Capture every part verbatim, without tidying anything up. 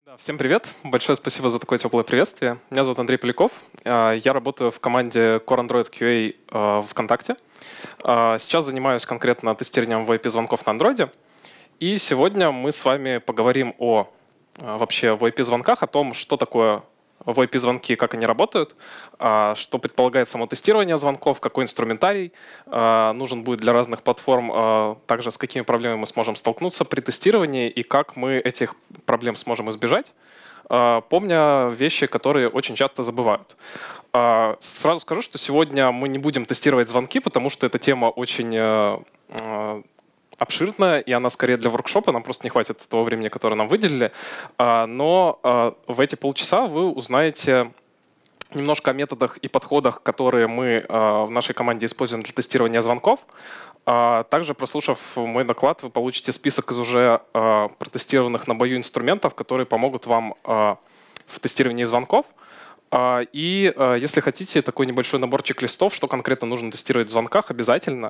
Да, всем привет! Большое спасибо за такое теплое приветствие. Меня зовут Андрей Поляков. Я работаю в команде Core Android кью эй в ВКонтакте. Сейчас занимаюсь конкретно тестированием ви ай пи-звонков на Android. И сегодня мы с вами поговорим о вообще ви ай пи-звонках, о том, что такое ви ай пи-звонки, как они работают, что предполагает само тестирование звонков, какой инструментарий нужен будет для разных платформ, также с какими проблемами мы сможем столкнуться при тестировании и как мы этих проблем сможем избежать, помня вещи, которые очень часто забывают. Сразу скажу, что сегодня мы не будем тестировать звонки, потому что эта тема очень обширная, и она скорее для воркшопа, нам просто не хватит того времени, которое нам выделили. Но в эти полчаса вы узнаете немножко о методах и подходах, которые мы в нашей команде используем для тестирования звонков. Также, прослушав мой доклад, вы получите список из уже протестированных на бою инструментов, которые помогут вам в тестировании звонков. И если хотите, такой небольшой набор чек-листов, что конкретно нужно тестировать в звонках, обязательно.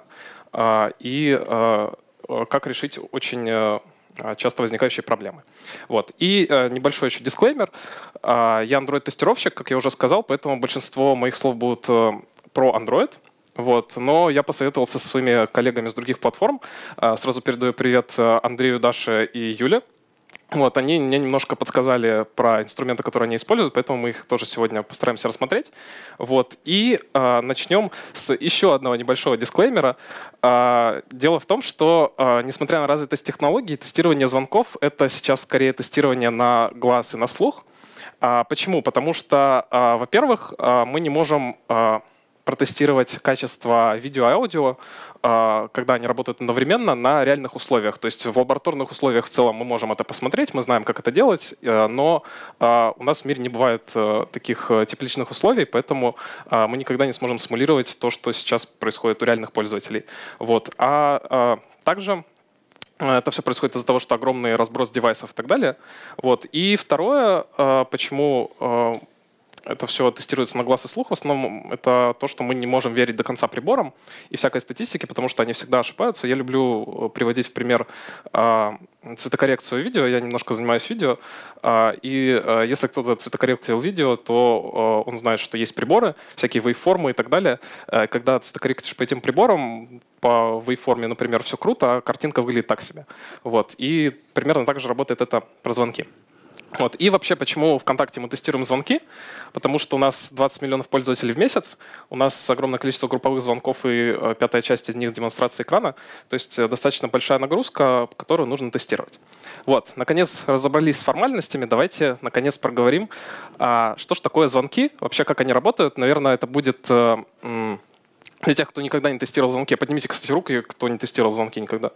И как решить очень часто возникающие проблемы. Вот. И небольшой еще дисклеймер. Я Android-тестировщик, как я уже сказал, поэтому большинство моих слов будут про Android. Вот. Но я посоветовался со своими коллегами с других платформ. Сразу передаю привет Андрею, Даше и Юле. Вот, они мне немножко подсказали про инструменты, которые они используют, поэтому мы их тоже сегодня постараемся рассмотреть. Вот, и э, начнем с еще одного небольшого дисклеймера. Э, дело в том, что, э, несмотря на развитость технологий, тестирование звонков — это сейчас скорее тестирование на глаз и на слух. Э, почему? Потому что, э, во-первых, э, мы не можем э, протестировать качество видео и аудио, когда они работают одновременно на реальных условиях. То есть в лабораторных условиях в целом мы можем это посмотреть, мы знаем, как это делать, но у нас в мире не бывает таких тепличных условий, поэтому мы никогда не сможем симулировать то, что сейчас происходит у реальных пользователей. Вот. А также это все происходит из-за того, что огромный разброс девайсов и так далее. Вот. И второе, почему это все тестируется на глаз и слух, в основном это то, что мы не можем верить до конца приборам и всякой статистике, потому что они всегда ошибаются. Я люблю приводить в пример цветокоррекцию видео, я немножко занимаюсь видео, и если кто-то цветокорректировал видео, то он знает, что есть приборы, всякие вейвформы и так далее. Когда цветокорректишь по этим приборам, по вейвформе, например, все круто, а картинка выглядит так себе. Вот. И примерно так же работает это про звонки. Вот. И вообще, почему ВКонтакте мы тестируем звонки? Потому что у нас двадцать миллионов пользователей в месяц, у нас огромное количество групповых звонков и пятая часть из них демонстрация экрана. То есть достаточно большая нагрузка, которую нужно тестировать. Вот. Наконец разобрались с формальностями. Давайте наконец проговорим, что же такое звонки, вообще как они работают. Наверное, это будет для тех, кто никогда не тестировал звонки. Поднимите, кстати, руки, кто не тестировал звонки никогда.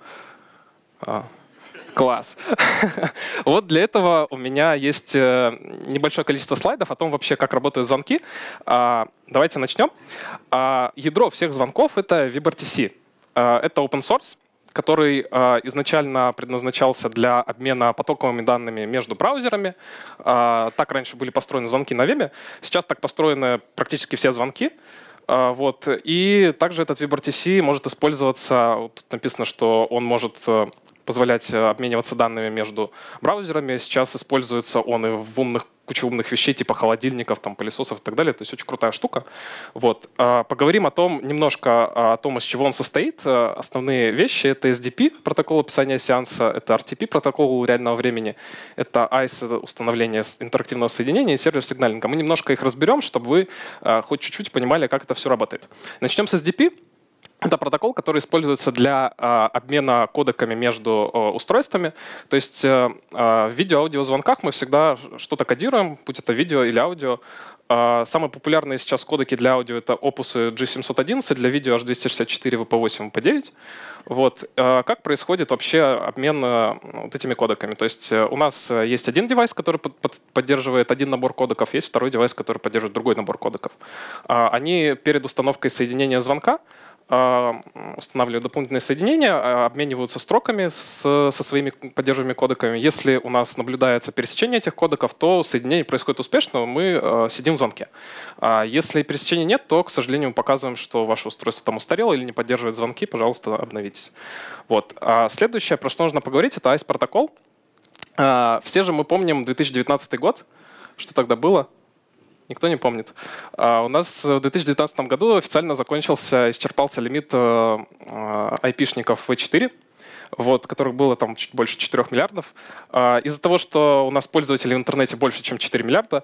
Класс. Вот для этого у меня есть небольшое количество слайдов о том вообще, как работают звонки. Давайте начнем. Ядро всех звонков — это WebRTC. Это open source, который изначально предназначался для обмена потоковыми данными между браузерами. Так раньше были построены звонки на вебе. Сейчас так построены практически все звонки. Вот. И также этот WebRTC может использоваться, тут написано, что он может позволять обмениваться данными между браузерами. Сейчас используется он и в умных, куче умных вещей, типа холодильников, там, пылесосов и так далее. То есть очень крутая штука. Вот. Поговорим о том, немножко о том, из чего он состоит. Основные вещи — это эс ди пи, протокол описания сеанса, это ар ти пи, протокол реального времени, это ай эс, установление интерактивного соединения, и сервер сигналинга. Мы немножко их разберем, чтобы вы хоть чуть-чуть понимали, как это все работает. Начнем с эс ди пи. Это протокол, который используется для э, обмена кодеками между э, устройствами. То есть э, в видео-аудиозвонках мы всегда что-то кодируем, будь это видео или аудио. Э, самые популярные сейчас кодеки для аудио — это опусы джи семьсот одиннадцать, для видео эйч двести шестьдесят четыре, ви пи восемь, ви пи девять. Вот. Э, как происходит вообще обмен э, вот этими кодеками? То есть э, у нас есть один девайс, который под, под, поддерживает один набор кодеков, есть второй девайс, который поддерживает другой набор кодеков. Э, они перед установкой соединения звонка устанавливают дополнительные соединения, обмениваются строками с, со своими поддерживаемыми кодеками. Если у нас наблюдается пересечение этих кодеков, то соединение происходит успешно, мы э, сидим в звонке. А если пересечения нет, то, к сожалению, мы показываем, что ваше устройство там устарело или не поддерживает звонки, пожалуйста, обновитесь. Вот. А следующее, про что нужно поговорить, это ай эс-протокол. Все же мы помним две тысячи девятнадцатый год. Что тогда было? Никто не помнит. У нас в две тысячи девятнадцатом году официально закончился, исчерпался лимит айпишников ви четыре, вот, которых было там чуть больше четырёх миллиардов. Из-за того, что у нас пользователей в интернете больше, чем четыре миллиарда,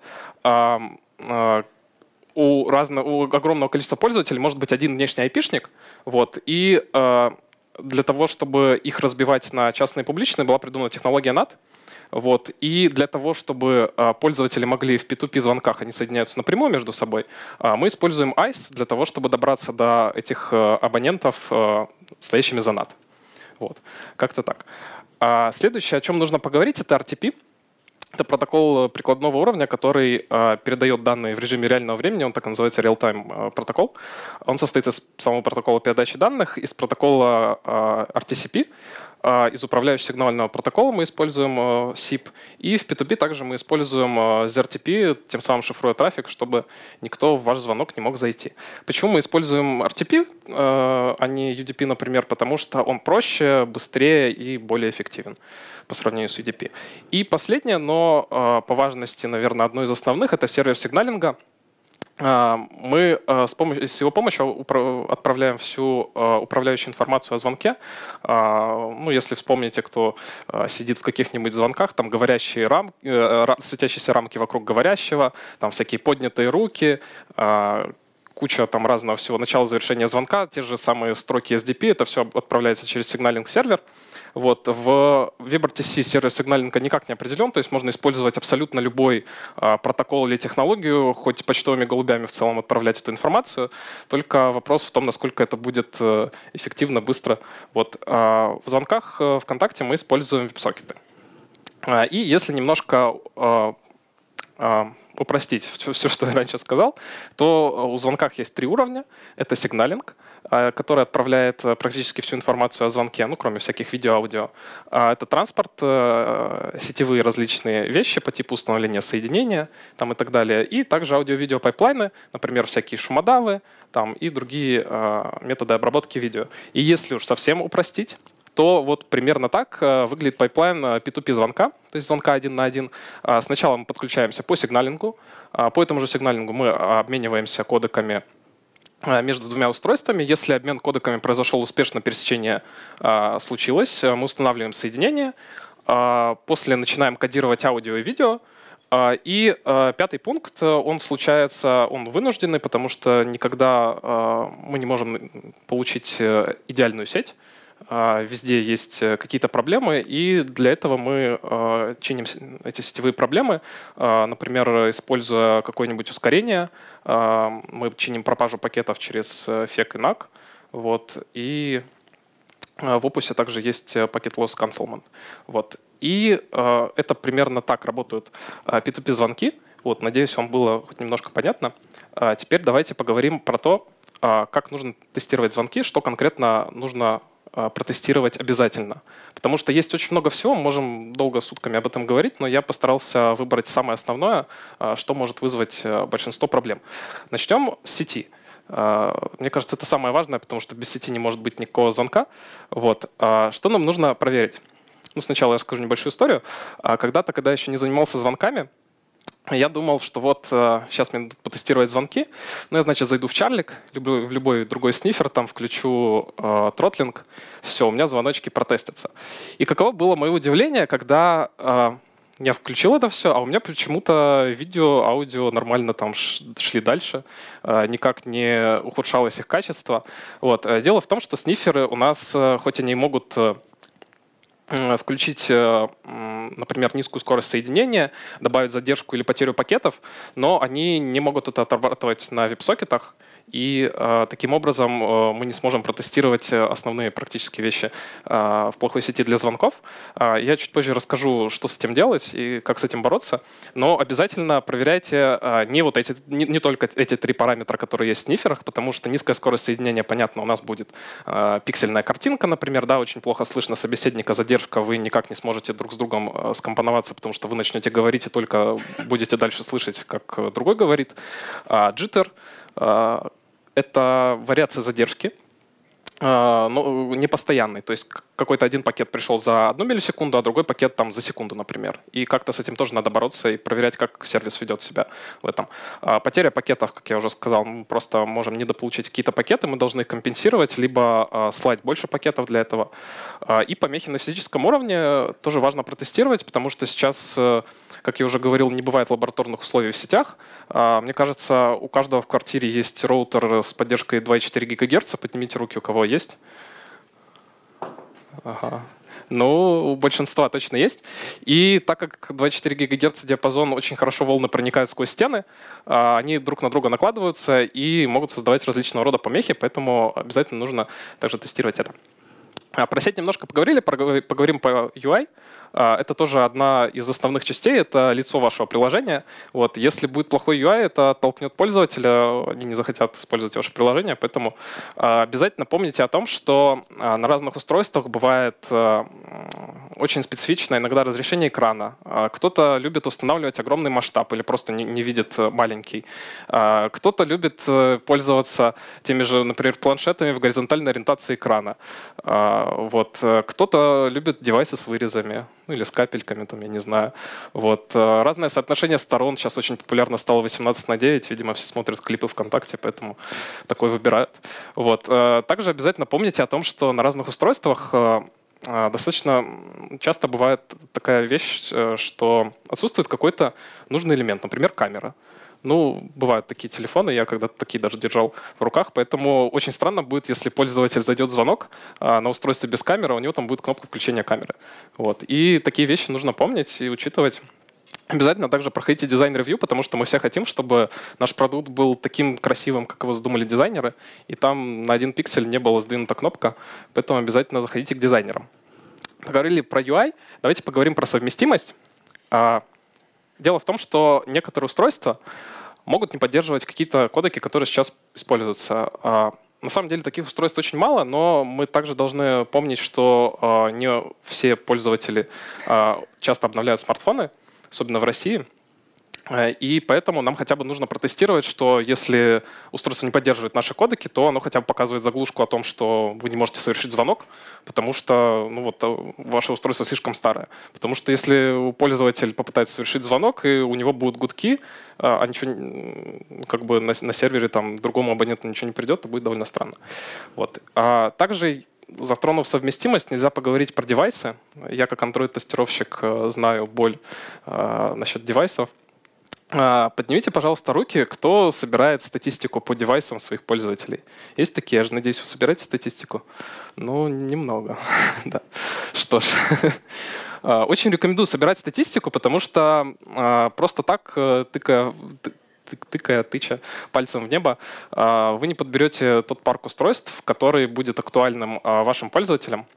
у, разного, у огромного количества пользователей может быть один внешний айпишник. Вот, и для того, чтобы их разбивать на частные и публичные, была придумана технология нат. Вот. И для того, чтобы пользователи могли в пи ту пи звонках, они соединяются напрямую между собой, мы используем айс для того, чтобы добраться до этих абонентов, стоящими за нат. Вот. Как-то так. Следующее, о чем нужно поговорить, это ар ти пи. Это протокол прикладного уровня, который э, передает данные в режиме реального времени, он так называется real-time протокол. Он состоит из самого протокола передачи данных, из протокола э, ар ти си пи, э, из управляющего сигнального протокола мы используем э, сип, и в пи ту пи также мы используем э, зет ар ти пи, тем самым шифруя трафик, чтобы никто в ваш звонок не мог зайти. Почему мы используем ар ти пи, э, а не ю ди пи, например? Потому что он проще, быстрее и более эффективен по сравнению с ю ди пи. И последнее, но э, по важности, наверное, одно из основных, это сервер сигналинга. Э, мы э, с, помощью, с его помощью упра- отправляем всю э, управляющую информацию о звонке. Э, ну, если вспомните, кто э, сидит в каких-нибудь звонках, там говорящие рам, э, светящиеся рамки вокруг говорящего, там всякие поднятые руки, э, куча там разного всего, начало завершения звонка, те же самые строки эс ди пи, это все отправляется через сигналинг-сервер. Вот. В WebRTC сервер сигналинга никак не определен, то есть можно использовать абсолютно любой а, протокол или технологию, хоть почтовыми голубями в целом отправлять эту информацию, только вопрос в том, насколько это будет а, эффективно, быстро. Вот. А в звонках а, ВКонтакте мы используем веб-сокеты. А, и если немножко а, а, упростить все, все, что я раньше сказал, то у звонках есть три уровня. Это сигналинг, который отправляет практически всю информацию о звонке, ну, кроме всяких видео, аудио. Это транспорт, сетевые различные вещи по типу установления соединения там, и так далее. И также аудио-видео пайплайны, например, всякие шумодавы там, и другие методы обработки видео. И если уж совсем упростить, то вот примерно так выглядит пайплайн пи ту пи звонка, то есть звонка один на один. Сначала мы подключаемся по сигналингу, по этому же сигналингу мы обмениваемся кодеками между двумя устройствами. Если обмен кодеками произошел успешно, пересечение случилось, мы устанавливаем соединение, после начинаем кодировать аудио и видео. И пятый пункт, он случается, он вынужденный, потому что никогда мы не можем получить идеальную сеть. Везде есть какие-то проблемы, и для этого мы чиним эти сетевые проблемы, например, используя какое-нибудь ускорение, мы чиним пропажу пакетов через фек и нак, вот, и в Opus также есть пакет loss cancellment. Вот. И это примерно так работают пи ту пи звонки. Вот, надеюсь, вам было хоть немножко понятно. Теперь давайте поговорим про то, как нужно тестировать звонки, что конкретно нужно протестировать обязательно. Потому что есть очень много всего, мы можем долго сутками об этом говорить, но я постарался выбрать самое основное, что может вызвать большинство проблем. Начнем с сети. Мне кажется, это самое важное, потому что без сети не может быть никакого звонка. Вот. Что нам нужно проверить? Ну, сначала я расскажу небольшую историю. Когда-то, когда я еще не занимался звонками, я думал, что вот э, сейчас мне надо потестировать звонки. Ну, я, значит, зайду в Чарлик, люблю, в любой другой снифер, там включу э, тротлинг. Все, у меня звоночки протестятся. И каково было мое удивление, когда э, я включил это все, а у меня почему-то видео, аудио нормально там шли дальше, э, никак не ухудшалось их качество. Вот. Дело в том, что сниферы у нас, э, хоть они могут э, включить, например, низкую скорость соединения, добавить задержку или потерю пакетов, но они не могут это отрабатывать на веб-сокетах, и э, таким образом э, мы не сможем протестировать основные практические вещи э, в плохой сети для звонков. Э, я чуть позже расскажу, что с этим делать и как с этим бороться, но обязательно проверяйте э, не, вот эти, не, не только эти три параметра, которые есть в сниферах, потому что низкая скорость соединения, понятно, у нас будет э, пиксельная картинка, например, да, очень плохо слышно собеседника, задержка, вы никак не сможете друг с другом э, скомпоноваться, потому что вы начнете говорить и только будете дальше слышать, как другой говорит. А джиттер — это вариация задержки. ну, не постоянный. То есть какой-то один пакет пришел за одну миллисекунду, а другой пакет там за секунду, например. И как-то с этим тоже надо бороться и проверять, как сервис ведет себя в этом. Потеря пакетов, как я уже сказал, мы просто можем недополучить какие-то пакеты, мы должны их компенсировать, либо слать больше пакетов для этого. И помехи на физическом уровне тоже важно протестировать, потому что сейчас, как я уже говорил, не бывает лабораторных условий в сетях. Мне кажется, у каждого в квартире есть роутер с поддержкой два и четыре гигагерца. Поднимите руки, у кого есть. Ага. Ну, у большинства точно есть. И так как два и четыре гигагерца диапазон, очень хорошо волны проникают сквозь стены, они друг на друга накладываются и могут создавать различного рода помехи, поэтому обязательно нужно также тестировать это. Про сеть немножко поговорили, поговорим по ю ай. Это тоже одна из основных частей, это лицо вашего приложения. Вот. Если будет плохой ю ай, это оттолкнет пользователя, они не захотят использовать ваше приложение, поэтому обязательно помните о том, что на разных устройствах бывает очень специфичное иногда разрешение экрана. Кто-то любит устанавливать огромный масштаб или просто не, не видит маленький. Кто-то любит пользоваться теми же, например, планшетами в горизонтальной ориентации экрана. Вот. Кто-то любит девайсы с вырезами, ну или с капельками, там, я не знаю. Вот. Разное соотношение сторон. Сейчас очень популярно стало восемнадцать на девять. Видимо, все смотрят клипы ВКонтакте, поэтому такой выбирают. Вот. Также обязательно помните о том, что на разных устройствах достаточно часто бывает такая вещь, что отсутствует какой-то нужный элемент, например, камера. Ну, бывают такие телефоны, я когда-то такие даже держал в руках, поэтому очень странно будет, если пользователь зайдет в звонок а на устройстве без камеры, у него там будет кнопка включения камеры. Вот. И такие вещи нужно помнить и учитывать. Обязательно также проходите дизайн-ревью, потому что мы все хотим, чтобы наш продукт был таким красивым, как его задумали дизайнеры, и там на один пиксель не была сдвинута кнопка, поэтому обязательно заходите к дизайнерам. Поговорили про ю ай, давайте поговорим про совместимость. Дело в том, что некоторые устройства могут не поддерживать какие-то кодеки, которые сейчас используются. На самом деле таких устройств очень мало, но мы также должны помнить, что не все пользователи часто обновляют смартфоны, особенно в России. И поэтому нам хотя бы нужно протестировать, что если устройство не поддерживает наши кодеки, то оно хотя бы показывает заглушку о том, что вы не можете совершить звонок, потому что ну, вот, ваше устройство слишком старое. Потому что если пользователь попытается совершить звонок, и у него будут гудки, а ничего, как бы на, на сервере там, другому абоненту ничего не придет, то будет довольно странно. Вот. А также, затронув совместимость, нельзя поговорить про девайсы. Я как Android-тестировщик знаю боль а, насчет девайсов. Поднимите, пожалуйста, руки, кто собирает статистику по девайсам своих пользователей. Есть такие? Я же надеюсь, вы собираете статистику? Ну, немного. Да. Что ж. Очень рекомендую собирать статистику, потому что просто так, тыкая, тыкая, тыча пальцем в небо, вы не подберете тот парк устройств, который будет актуальным вашим пользователям.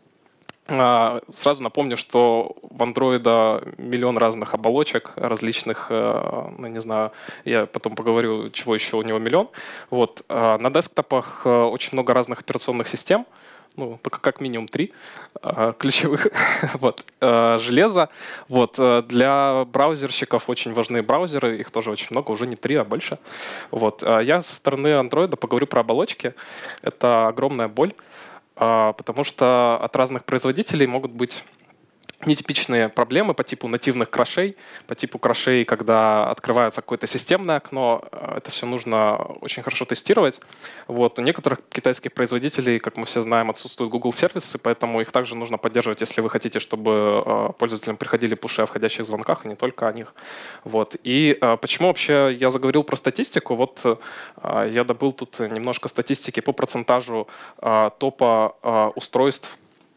Сразу напомню, что в Android миллион разных оболочек, различных, ну, не знаю, я потом поговорю, чего еще у него миллион. Вот. На десктопах очень много разных операционных систем, ну, как минимум три ключевых. Вот. Железо. Вот. Для браузерщиков очень важны браузеры, их тоже очень много, уже не три, а больше. Вот. Я со стороны Android поговорю про оболочки. Это огромная боль. Потому что от разных производителей могут быть нетипичные проблемы по типу нативных крашей, по типу крашей, когда открывается какое-то системное окно. Это все нужно очень хорошо тестировать. Вот. У некоторых китайских производителей, как мы все знаем, отсутствуют Google сервисы, поэтому их также нужно поддерживать, если вы хотите, чтобы пользователям приходили пуши о входящих звонках, и не только о них. Вот. И почему вообще я заговорил про статистику? Вот я добыл тут немножко статистики по процентажу топа устройств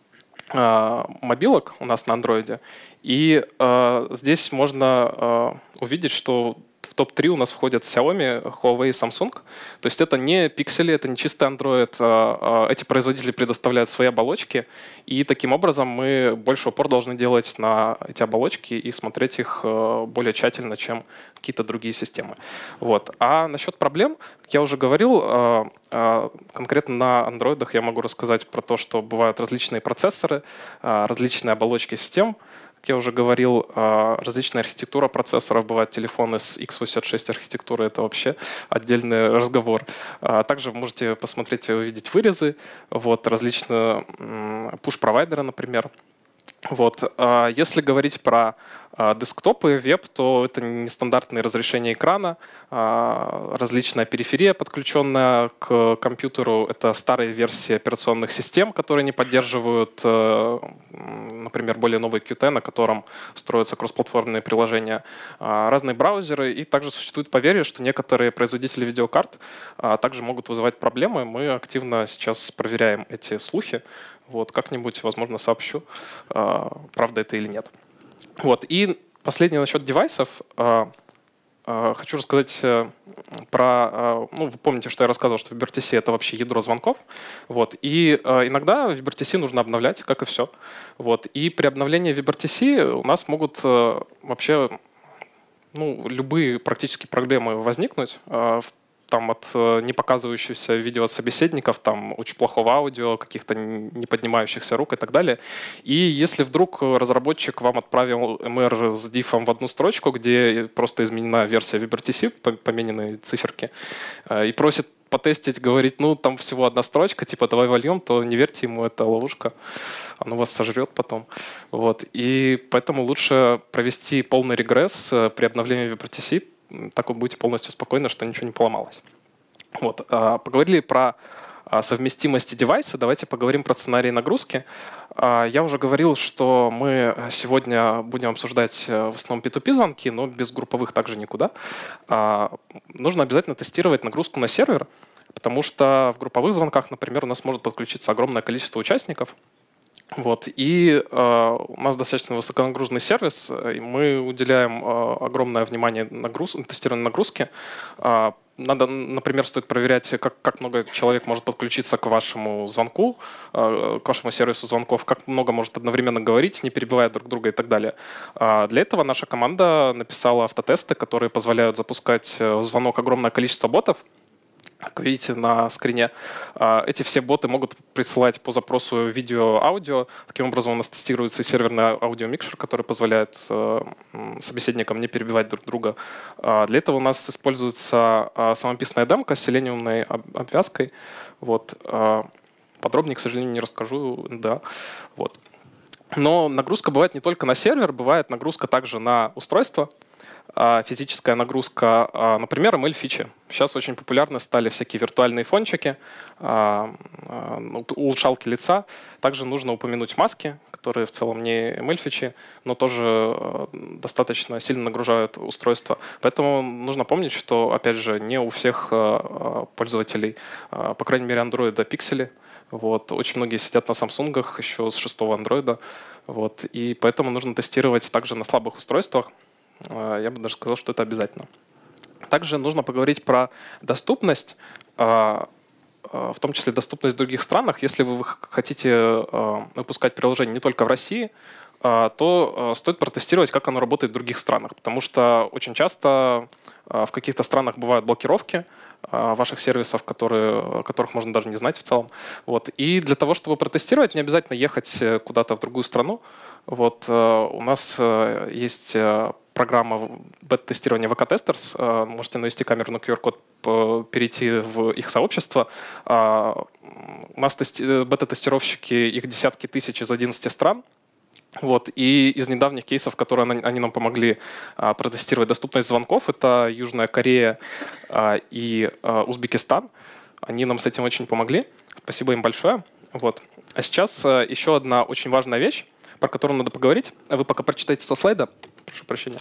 мобилок у нас на Android. И э, здесь можно э, увидеть, что в топ три у нас входят Xiaomi, Huawei и Samsung. То есть это не пиксели, это не чистый Android. А, а эти производители предоставляют свои оболочки. И таким образом мы больше упор должны делать на эти оболочки и смотреть их э, более тщательно, чем какие-то другие системы. Вот. А насчет проблем, как я уже говорил, э, э, конкретно на андроидах я могу рассказать про то, что бывают различные процессоры, э, различные оболочки систем, Как я уже говорил, различная архитектура процессоров. Бывают телефоны с икс восемьдесят шесть архитектурой. Это вообще отдельный разговор. Также вы можете посмотреть и увидеть вырезы. Вот, различные push-провайдеры, например. Вот. Если говорить про десктопы, веб, то это нестандартные разрешения экрана, различная периферия, подключенная к компьютеру. Это старые версии операционных систем, которые не поддерживают, например, более новый кью ти, на котором строятся кроссплатформенные приложения, разные браузеры. И также существует поверье, что некоторые производители видеокарт также могут вызывать проблемы. Мы активно сейчас проверяем эти слухи. Вот, как-нибудь, возможно, сообщу, правда это или нет. Вот. И последнее насчет девайсов. Хочу рассказать про... Ну, вы помните, что я рассказывал, что WebRTC — это вообще ядро звонков. Вот. И иногда WebRTC нужно обновлять, как и все. Вот. И при обновлении WebRTC у нас могут вообще ну, любые практически проблемы возникнуть, там от не показывающихся видео собеседников, там очень плохого аудио, каких-то не поднимающихся рук и так далее. И если вдруг разработчик вам отправил эм эр с диффом в одну строчку, где просто изменена версия WebRTC, поменены циферки, и просит потестить, говорит, ну там всего одна строчка, типа давай вольем, то не верьте ему, это ловушка, оно вас сожрет потом. Вот. И поэтому лучше провести полный регресс при обновлении WebRTC, так вы будете полностью спокойны, что ничего не поломалось. Вот. Поговорили про совместимости девайса, давайте поговорим про сценарии нагрузки. Я уже говорил, что мы сегодня будем обсуждать в основном пи ту пи звонки, но без групповых также никуда. Нужно обязательно тестировать нагрузку на сервер, потому что в групповых звонках, например, у нас может подключиться огромное количество участников. Вот. И э, у нас достаточно высоконагруженный сервис, и мы уделяем э, огромное внимание нагруз... тестированию нагрузки. Э, надо, например, стоит проверять, как, как много человек может подключиться к вашему звонку, э, к вашему сервису звонков, как много может одновременно говорить, не перебивая друг друга и так далее. Э, для этого наша команда написала автотесты, которые позволяют запускать в звонок огромное количество ботов. Как видите на скрине, эти все боты могут присылать по запросу видео, аудио. Таким образом у нас тестируется серверный аудиомикшер, который позволяет собеседникам не перебивать друг друга. Для этого у нас используется самописная демка с селениумной обвязкой. Вот. Подробнее, к сожалению, не расскажу. Да. Вот. Но нагрузка бывает не только на сервер, бывает нагрузка также на устройство. Физическая нагрузка, например, эм эл-фичи. Сейчас очень популярны стали всякие виртуальные фончики, улучшалки лица. Также нужно упомянуть маски, которые в целом не эм эл-фичи, но тоже достаточно сильно нагружают устройство. Поэтому нужно помнить, что, опять же, не у всех пользователей, по крайней мере, Android пиксели. Вот. Очень многие сидят на Samsung еще с шестого Android. Вот. И поэтому нужно тестировать также на слабых устройствах. Я бы даже сказал, что это обязательно. Также нужно поговорить про доступность, в том числе доступность в других странах. Если вы хотите выпускать приложение не только в России, то стоит протестировать, как оно работает в других странах. Потому что очень часто в каких-то странах бывают блокировки ваших сервисов, которые, которых можно даже не знать в целом. Вот. И для того, чтобы протестировать, не обязательно ехать куда-то в другую страну. Вот. У нас есть программа бета-тестирования ви кей Testers. Можете навести камеру на ку ар-код, перейти в их сообщество. У нас бета-тестировщики, их десятки тысяч из одиннадцати стран. Вот. И из недавних кейсов, которые они нам помогли а, протестировать доступность звонков, это Южная Корея а, и а, Узбекистан. Они нам с этим очень помогли. Спасибо им большое. Вот. А сейчас а, еще одна очень важная вещь, про которую надо поговорить. Вы пока прочитайте со слайда. Прошу прощения.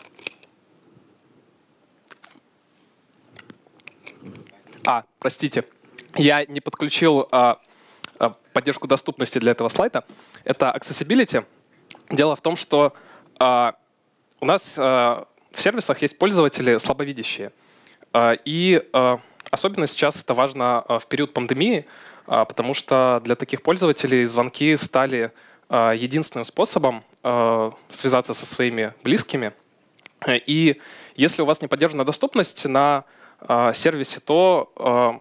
А, простите. Я не подключил а, а, поддержку доступности для этого слайда. Это accessibility. Дело в том, что э, у нас э, в сервисах есть пользователи слабовидящие. Э, и э, особенно сейчас это важно э, в период пандемии, э, потому что для таких пользователей звонки стали э, единственным способом э, связаться со своими близкими. И если у вас не поддержана доступность на э, сервисе, то э,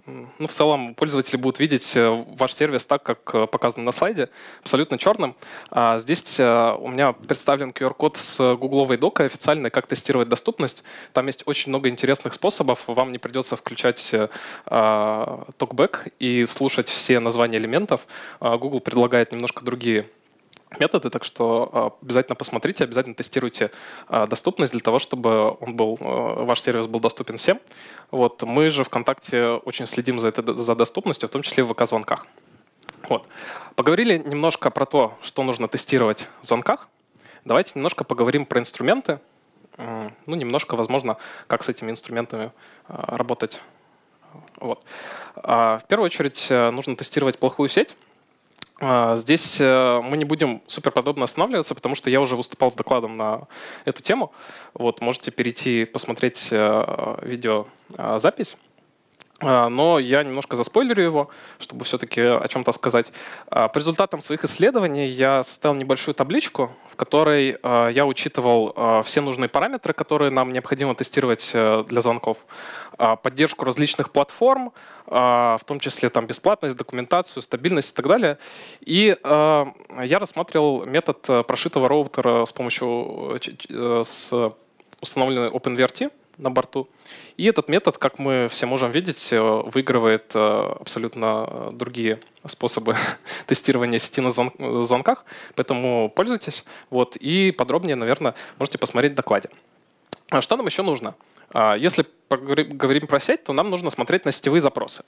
ну, в целом пользователи будут видеть ваш сервис так, как показано на слайде, абсолютно черным. А здесь у меня представлен ку ар-код с гугловой докой официальной, как тестировать доступность. Там есть очень много интересных способов. Вам не придется включать токбэк и слушать все названия элементов. Google предлагает немножко другие методы, так что обязательно посмотрите, обязательно тестируйте доступность для того, чтобы он был, ваш сервис был доступен всем. Вот. Мы же ВКонтакте очень следим за, это, за доступностью, в том числе в вэ ка-звонках. Вот. Поговорили немножко про то, что нужно тестировать в звонках. Давайте немножко поговорим про инструменты. Ну, немножко, возможно, как с этими инструментами работать. Вот. В первую очередь нужно тестировать плохую сеть. Здесь мы не будем супер подробно останавливаться, потому что я уже выступал с докладом на эту тему. Вот, можете перейти посмотреть видеозапись. Но я немножко заспойлерю его, чтобы все-таки о чем-то сказать. По результатам своих исследований я составил небольшую табличку, в которой я учитывал все нужные параметры, которые нам необходимо тестировать для звонков, поддержку различных платформ, в том числе там, бесплатность, документацию, стабильность и так далее. И я рассматривал метод прошитого роутера с помощью с установленной OpenVRT на борту. И этот метод, как мы все можем видеть, выигрывает абсолютно другие способы тестирования сети на звонках. Поэтому пользуйтесь. Вот. И подробнее, наверное, можете посмотреть в докладе. Что нам еще нужно? Если говорим про сеть, то нам нужно смотреть на сетевые запросы.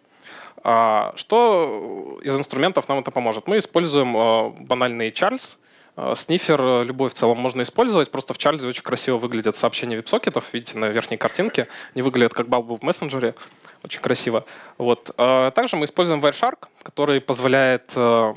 Что из инструментов нам это поможет? Мы используем банальный Charles. Снифер любой в целом можно использовать. Просто в Чарльзе очень красиво выглядят сообщения веб-сокетов. Видите, на верхней картинке. Они выглядят как балбы в мессенджере. Очень красиво. Вот. Также мы используем Wireshark, который позволяет,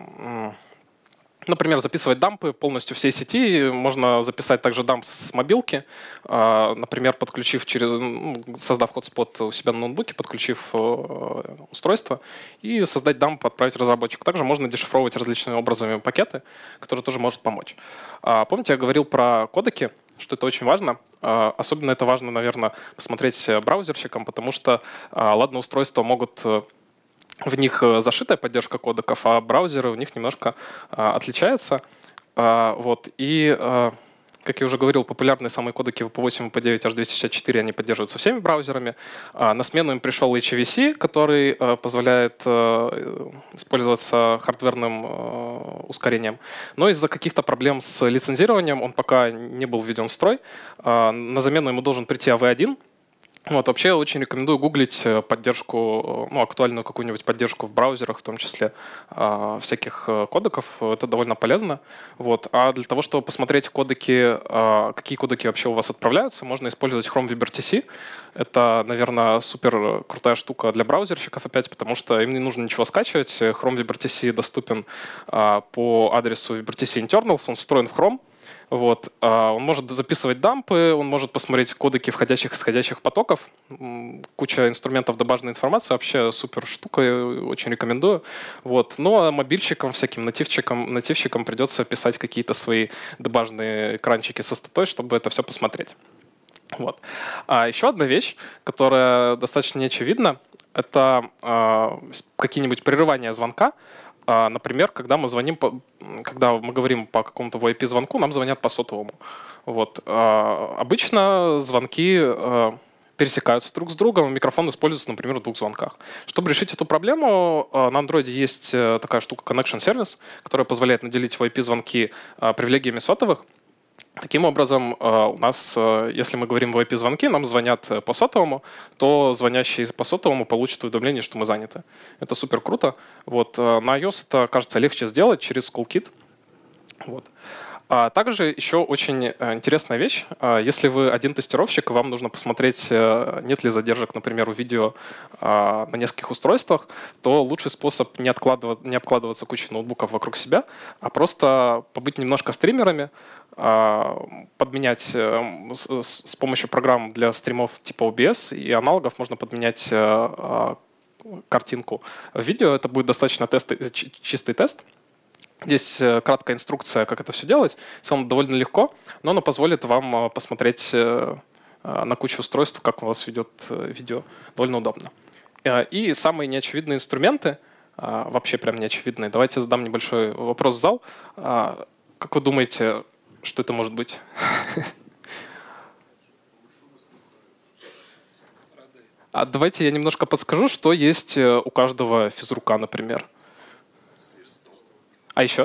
например, записывать дампы полностью всей сети. Можно записать также дамп с мобилки, например, подключив через, создав хотспот у себя на ноутбуке, подключив устройство и создать дамп, отправить разработчику. Также можно дешифровывать различными образами пакеты, которые тоже может помочь. Помните, я говорил про кодеки, что это очень важно. Особенно это важно, наверное, посмотреть браузерщикам, потому что, ладно, устройства могут... В них зашитая поддержка кодеков, а браузеры в них немножко а, отличаются. А, вот. И, а, как я уже говорил, популярные самые кодеки ви пи восемь, ви пи девять, эйч двести шестьдесят четыре, они поддерживаются всеми браузерами. А, на смену им пришел эйч ви си, который а, позволяет а, использоваться хардверным а, ускорением. Но из-за каких-то проблем с лицензированием он пока не был введен в строй. А, на замену ему должен прийти эй ви один. Вот, вообще я очень рекомендую гуглить поддержку, ну, актуальную какую-нибудь поддержку в браузерах, в том числе э, всяких кодеков. Это довольно полезно. Вот. А для того, чтобы посмотреть кодеки, э, какие кодеки вообще у вас отправляются, можно использовать Chrome WebRTC. Это, наверное, супер крутая штука для браузерщиков опять, потому что им не нужно ничего скачивать. Chrome WebRTC доступен э, по адресу WebRTC Internals, он встроен в Chrome. Вот. Он может записывать дампы, он может посмотреть кодеки входящих и исходящих потоков. Куча инструментов добаженной информации. Вообще супер штука, очень рекомендую. Вот. Но мобильщикам, всяким нативчикам, нативщикам придется писать какие-то свои добаженные экранчики со статой, чтобы это все посмотреть. Вот. А еще одна вещь, которая достаточно неочевидна, это э, какие-нибудь прерывания звонка. Например, когда мы звоним, по, когда мы говорим по какому-то ви ай пи-звонку, нам звонят по сотовому. Вот. Обычно звонки пересекаются друг с другом, микрофон используется, например, в двух звонках. Чтобы решить эту проблему, на Android есть такая штука Connection Service, которая позволяет наделить ви ай пи-звонки привилегиями сотовых. Таким образом, у нас, если мы говорим в ви ай пи-звонки, нам звонят по сотовому, то звонящий по сотовому получит уведомление, что мы заняты. Это супер круто. Вот. На iOS это, кажется, легче сделать через CoolKit. Вот. А также еще очень интересная вещь. Если вы один тестировщик, вам нужно посмотреть, нет ли задержек, например, у видео на нескольких устройствах, то лучший способ не, откладывать, не обкладываться кучей ноутбуков вокруг себя, а просто побыть немножко стримерами, подменять с помощью программ для стримов типа о би эс и аналогов, можно подменять картинку в видео. Это будет достаточно тест, чистый тест. Здесь краткая инструкция, как это все делать. В целом довольно легко, но оно позволит вам посмотреть на кучу устройств, как у вас ведет видео. Довольно удобно. И самые неочевидные инструменты, вообще прям неочевидные. Давайте задам небольшой вопрос в зал. Как вы думаете, что это может быть? А давайте я немножко подскажу, что есть у каждого физрука, например. А еще?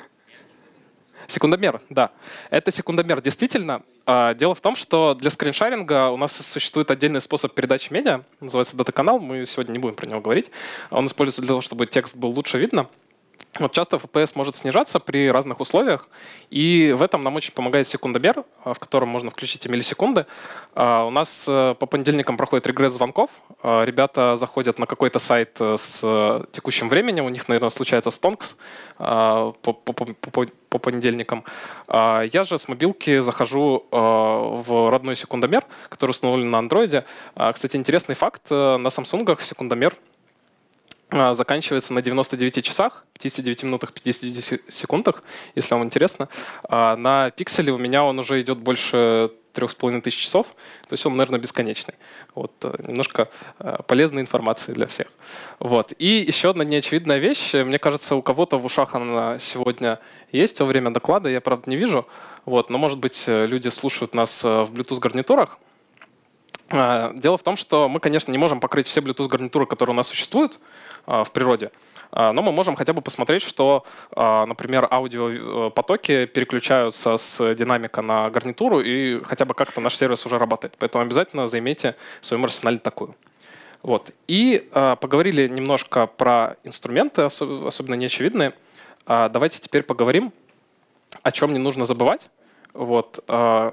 Секундомер, да. Это секундомер, действительно. Дело в том, что для скриншаринга у нас существует отдельный способ передачи медиа, называется дата-канал, мы сегодня не будем про него говорить. Он используется для того, чтобы текст был лучше видно. Вот часто эф пи эс может снижаться при разных условиях, и в этом нам очень помогает секундомер, в котором можно включить и миллисекунды. У нас по понедельникам проходит регресс звонков. Ребята заходят на какой-то сайт с текущим временем, у них, наверное, случается стонкс по, по, по, по понедельникам. Я же с мобилки захожу в родной секундомер, который установлен на андроиде. Кстати, интересный факт, на самсунгах секундомер заканчивается на девяноста девяти часах, пятидесяти девяти минутах, пятидесяти секундах, если вам интересно. А на пикселе у меня он уже идет больше трех с половиной тысяч часов, то есть он, наверное, бесконечный. Вот, немножко полезной информации для всех. Вот. И еще одна неочевидная вещь. Мне кажется, у кого-то в ушах она сегодня есть во время доклада, я, правда, не вижу. Вот, но, может быть, люди слушают нас в Bluetooth-гарнитурах. Дело в том, что мы, конечно, не можем покрыть все Bluetooth-гарнитуры, которые у нас существуют в природе, но мы можем хотя бы посмотреть, что, например, аудиопотоки переключаются с динамика на гарнитуру, и хотя бы как-то наш сервис уже работает. Поэтому обязательно займите в своем арсенале такую. Вот. И поговорили немножко про инструменты, особенно неочевидные. Давайте теперь поговорим, о чем не нужно забывать. Вот.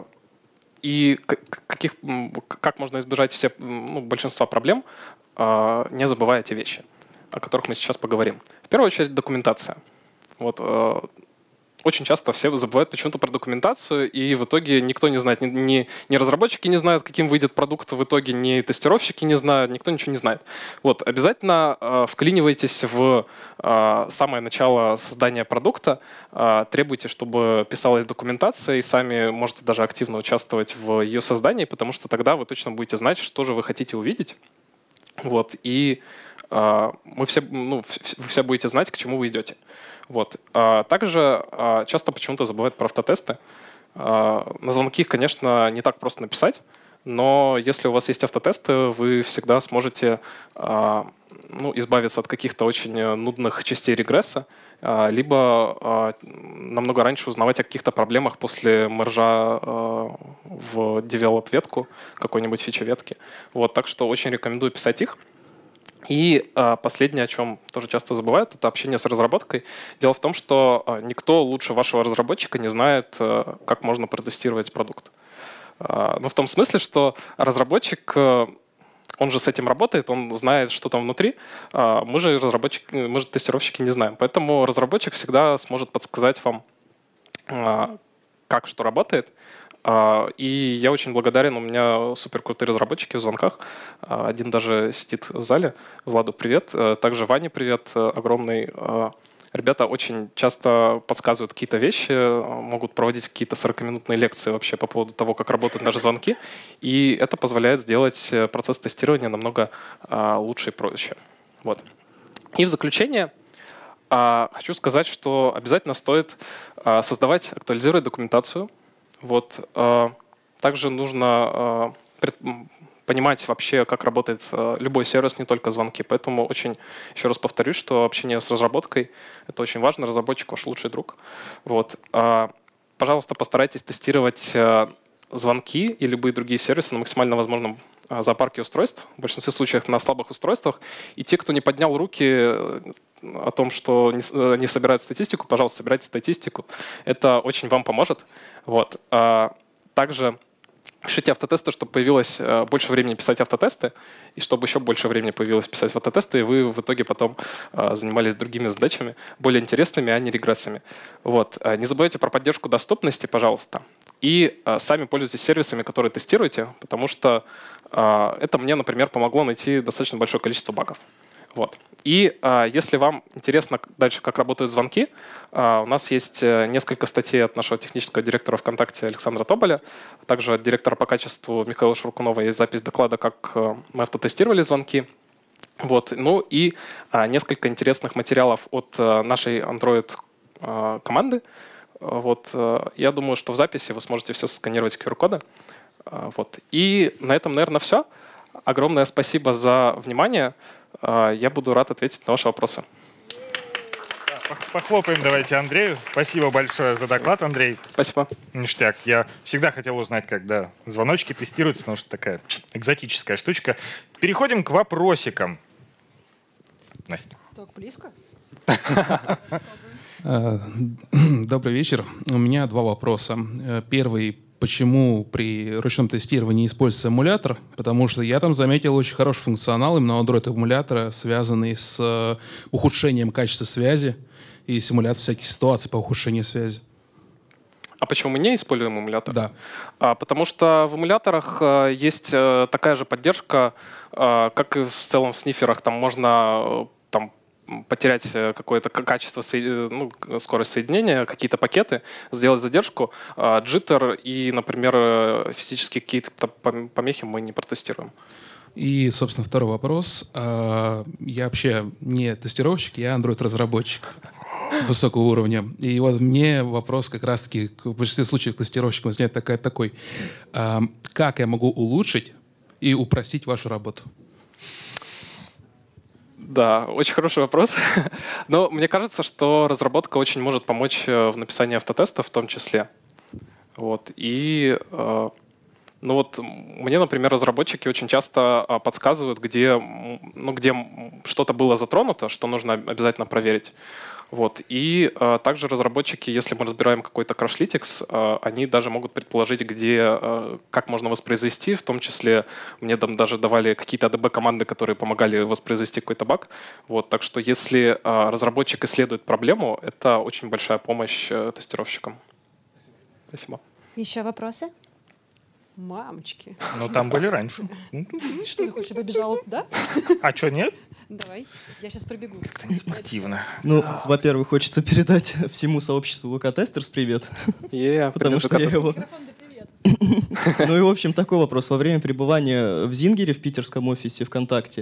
И каких, как можно избежать все, ну, большинства проблем, не забывая эти вещи, о которых мы сейчас поговорим. В первую очередь документация. Вот, очень часто все забывают почему-то про документацию, и в итоге никто не знает, ни, ни, ни разработчики не знают, каким выйдет продукт, в итоге ни тестировщики не знают, никто ничего не знает. Вот, обязательно э, вклинивайтесь в э, самое начало создания продукта, э, требуйте, чтобы писалась документация, и сами можете даже активно участвовать в ее создании, потому что тогда вы точно будете знать, что же вы хотите увидеть. Вот, и э, мы все, ну, вы все будете знать, к чему вы идете. Вот. Также часто почему-то забывают про автотесты. На звонки, конечно, не так просто написать, но если у вас есть автотесты, вы всегда сможете, ну, избавиться от каких-то очень нудных частей регресса, либо намного раньше узнавать о каких-то проблемах после мержа в develop-ветку, какой-нибудь фичи-ветки. Вот. Так что очень рекомендую писать их. И а, последнее, о чем тоже часто забывают, это общение с разработкой. Дело в том, что а, никто лучше вашего разработчика не знает, а, как можно протестировать продукт. А, ну, в том смысле, что разработчик, а, он же с этим работает, он знает, что там внутри. А мы же разработчики, мы же тестировщики не знаем. Поэтому разработчик всегда сможет подсказать вам, а, как что работает. И я очень благодарен, у меня супер крутые разработчики в звонках. Один даже сидит в зале. Владу привет. Также Ване привет огромный. Ребята очень часто подсказывают какие-то вещи, могут проводить какие-то сорокаминутные лекции вообще по поводу того, как работают наши звонки. И это позволяет сделать процесс тестирования намного лучше и проще. Вот. И в заключение хочу сказать, что обязательно стоит создавать, актуализировать документацию. Вот. Также нужно понимать вообще, как работает любой сервис, не только звонки. Поэтому очень, еще раз повторюсь, что общение с разработкой — это очень важно. Разработчик — ваш лучший друг. Вот. Пожалуйста, постарайтесь тестировать звонки и любые другие сервисы на максимально возможном зоопарке устройств, в большинстве случаев на слабых устройствах. И те, кто не поднял руки о том, что не собирают статистику, пожалуйста, собирайте статистику. Это очень вам поможет. Вот. Также пишите автотесты, чтобы появилось больше времени писать автотесты, и чтобы еще больше времени появилось писать автотесты, и вы в итоге потом занимались другими задачами, более интересными, а не регрессами. Вот. Не забывайте про поддержку доступности, пожалуйста. И сами пользуйтесь сервисами, которые тестируете, потому что это мне, например, помогло найти достаточно большое количество багов. Вот. И а, если вам интересно дальше, как работают звонки, а, у нас есть несколько статей от нашего технического директора ВКонтакте Александра Тоболя, также от директора по качеству Михаила Шуркунова есть запись доклада, как мы автотестировали звонки. Вот. Ну и а, несколько интересных материалов от а, нашей Android а, команды. Вот. А, я думаю, что в записи вы сможете все сканировать ку ар коды. А, вот. И на этом, наверное, все. Огромное спасибо за внимание. А, я буду рад ответить на ваши вопросы. Похлопаем давайте Андрею. Спасибо большое за доклад, Андрей. Спасибо. Ништяк. Я всегда хотел узнать, когда звоночки тестируются, потому что такая экзотическая штучка. Переходим к вопросикам. Настя. Так близко. Добрый вечер. У меня два вопроса. Первый. Почему при ручном тестировании используется эмулятор? Потому что я там заметил очень хороший функционал именно Android-эмулятора, связанный с ухудшением качества связи и симуляцией всяких ситуаций по ухудшению связи. А почему мы не используем эмулятор? Да. А, потому что в эмуляторах а, есть а, такая же поддержка, а, как и в целом в сниферах. Там можно а, там, потерять какое-то качество, ну, скорость соединения, какие-то пакеты, сделать задержку, а, джиттер и, например, физические какие-то помехи мы не протестируем. И, собственно, второй вопрос. Я вообще не тестировщик, я Android-разработчик высокого уровня. И вот мне вопрос как раз-таки в большинстве случаев тестировщик возникает такой, такой. Как я могу улучшить и упростить вашу работу? Да, очень хороший вопрос. Но мне кажется, что разработка очень может помочь в написании автотестов в том числе. Вот. И э, ну вот мне, например, разработчики очень часто подсказывают, где, ну, где что-то было затронуто, что нужно обязательно проверить. Вот. И э, также разработчики, если мы разбираем какой-то Crashlytics, э, они даже могут предположить, где, э, как можно воспроизвести. В том числе мне там даже давали какие-то эй ди би-команды, которые помогали воспроизвести какой-то баг. Вот. Так что если э, разработчик исследует проблему, это очень большая помощь э, тестировщикам. Спасибо. Еще вопросы? Мамочки. Ну, там были раньше. Что ты хочешь, я побежала, да? А что, нет? Давай, я сейчас пробегу. Как-то не спортивно. Ну, во-первых, хочется передать всему сообществу ВК-тестерс привет. Yeah, потому что я его... Ну и, в общем, такой вопрос. Во время пребывания в Зингере, в питерском офисе ВКонтакте,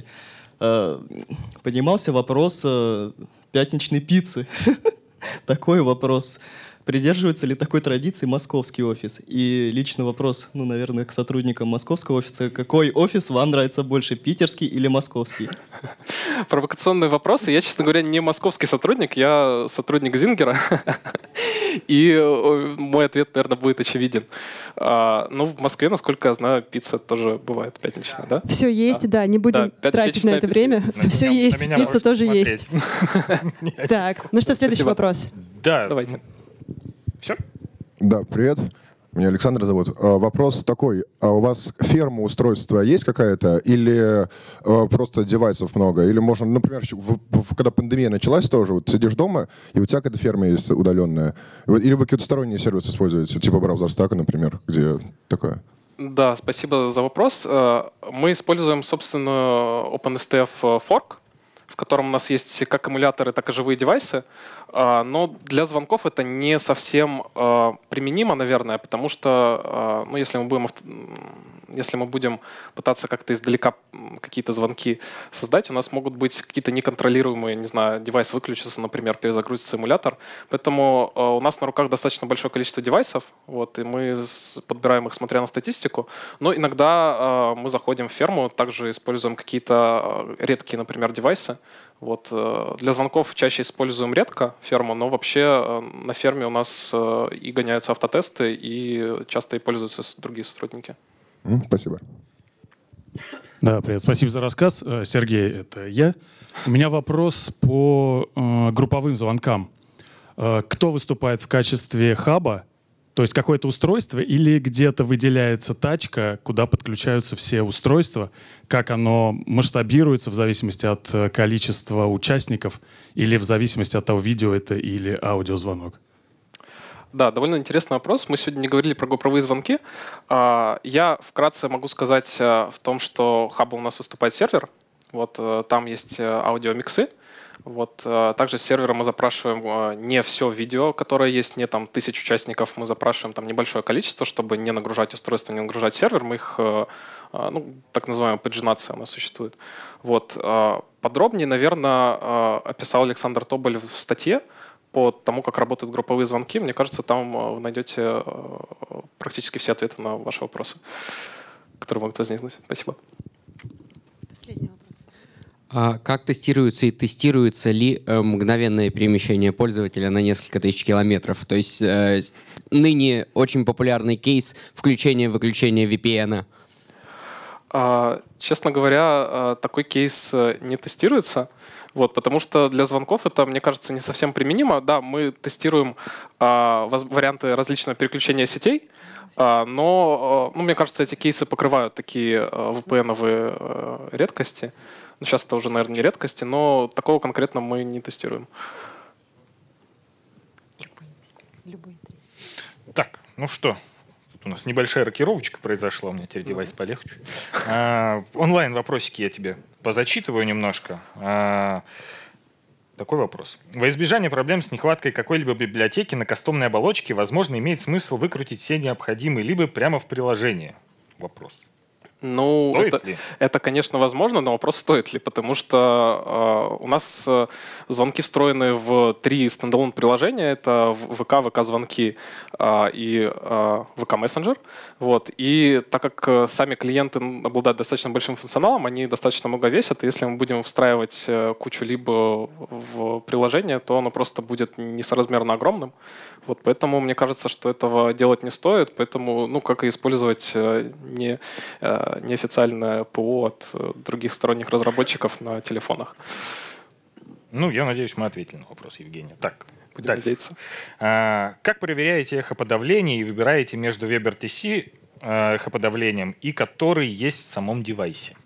поднимался вопрос пятничной пиццы. Такой вопрос. Придерживается ли такой традиции московский офис? И личный вопрос, ну, наверное, к сотрудникам московского офиса. Какой офис вам нравится больше, питерский или московский? Провокационные вопросы. Я, честно говоря, не московский сотрудник, я сотрудник Зингера. И мой ответ, наверное, будет очевиден. Ну, в Москве, насколько я знаю, пицца тоже бывает пятничная, да? Все есть, да, не будем тратить на это время. Все есть, пицца тоже есть. Так, ну что, следующий вопрос. Да, давайте. Все? Да, привет. Меня Александр зовут. А, вопрос такой. А у вас ферма устройства есть какая-то? Или а, просто девайсов много? Или можно, например, в, в, когда пандемия началась тоже, вот сидишь дома, и у тебя какая-то ферма есть удаленная? Или вы какие-то сторонние сервисы используете, типа BrowserStack, например, где такое? Да, спасибо за вопрос. Мы используем собственную OpenSTF fork, в котором у нас есть как эмуляторы, так и живые девайсы. Но для звонков это не совсем применимо, наверное, потому что ну, если мы будем, если мы будем пытаться как-то издалека какие-то звонки создать, у нас могут быть какие-то неконтролируемые, не знаю, девайс выключится, например, перезагрузится эмулятор. Поэтому у нас на руках достаточно большое количество девайсов, вот, и мы подбираем их, смотря на статистику. Но иногда мы заходим в ферму, также используем какие-то редкие, например, девайсы. Вот. Для звонков чаще используем редко ферму, но вообще на ферме у нас и гоняются автотесты, и часто и пользуются другие сотрудники. Спасибо. Да, привет. Спасибо за рассказ. Сергей, это я. У меня вопрос по э, групповым звонкам. Э, кто выступает в качестве хаба? То есть какое-то устройство или где-то выделяется тачка, куда подключаются все устройства, как оно масштабируется в зависимости от количества участников или в зависимости от того, видео это или аудиозвонок? Да, довольно интересный вопрос. Мы сегодня не говорили про групповые звонки. Я вкратце могу сказать в том, что хабом у нас выступает сервер. Вот там есть аудиомиксы. Вот. Также с сервера мы запрашиваем не все видео, которое есть, не там тысяч участников, мы запрашиваем там небольшое количество, чтобы не нагружать устройство, не нагружать сервер. Мы их, ну, так называемая паджинация у нас существует. Вот. Подробнее, наверное, описал Александр Тоболь в статье по тому, как работают групповые звонки. Мне кажется, там вы найдете практически все ответы на ваши вопросы, которые могут возникнуть. Спасибо. Последний вопрос. А как тестируется и тестируется ли э, мгновенное перемещение пользователя на несколько тысяч километров? То есть э, ныне очень популярный кейс включения-выключения ви пи эн. А, честно говоря, такой кейс не тестируется, вот, потому что для звонков это, мне кажется, не совсем применимо. Да, мы тестируем а, варианты различного переключения сетей, а, но, ну, мне кажется, эти кейсы покрывают такие ви пи эн-овые редкости. Ну, сейчас это уже, наверное, не редкости, но такого конкретно мы не тестируем. Так, ну что, тут у нас небольшая рокировочка произошла, у меня теперь девайс полегче. А, онлайн-вопросики я тебе позачитываю немножко. А, такой вопрос. Во избежание проблем с нехваткой какой-либо библиотеки на кастомной оболочке, возможно, имеет смысл выкрутить все необходимые либо прямо в приложении. Вопрос. Ну, стоит это, ли? это, конечно, возможно, но вопрос, стоит ли, потому что э, у нас э, звонки встроены в три стендалон приложения. Это ВК, ВК-звонки э, и э, ВК-мессенджер. Вот. И так как э, сами клиенты обладают достаточно большим функционалом, они достаточно много весят, и если мы будем встраивать э, кучу либо в приложение, то оно просто будет несоразмерно огромным. Вот. Поэтому мне кажется, что этого делать не стоит, поэтому, ну, как и использовать э, не... Э, неофициальное ПО от других сторонних разработчиков на телефонах. Ну, я надеюсь, мы ответили на вопрос Евгения. Так, будем дальше. надеяться. А, как проверяете эхоподавление и выбираете между WebRTC э, эхоподавлением и который есть в самом девайсе?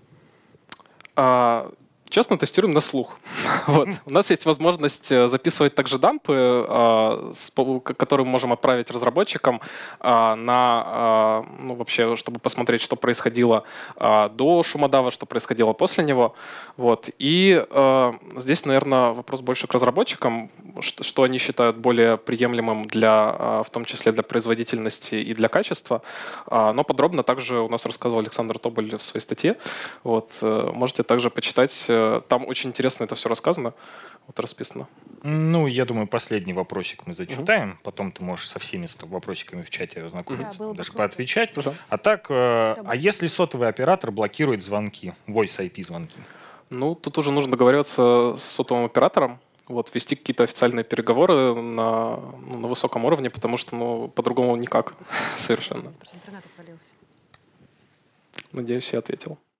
А, честно, тестируем на слух. Вот. У нас есть возможность записывать также дампы, а, с, которые мы можем отправить разработчикам а, на, а, ну, вообще, чтобы посмотреть, что происходило а, до шумодава, что происходило после него. Вот. И а, здесь, наверное, вопрос больше к разработчикам, что, что они считают более приемлемым, для, а, в том числе для производительности и для качества. А, но подробно также у нас рассказывал Александр Тоболь в своей статье. Вот. Можете также почитать. Там очень интересно это все рассказано, вот расписано. Ну, я думаю, последний вопросик мы зачитаем. Угу. Потом ты можешь со всеми вопросиками в чате ознакомиться, да, даже поотвечать. Угу. А так, э, а если сотовый оператор блокирует звонки, войс ай пи звонки? Ну, тут уже нужно договариваться с сотовым оператором, вот, вести какие-то официальные переговоры на, ну, на высоком уровне, потому что, ну, по-другому никак совершенно. Надеюсь, я ответил.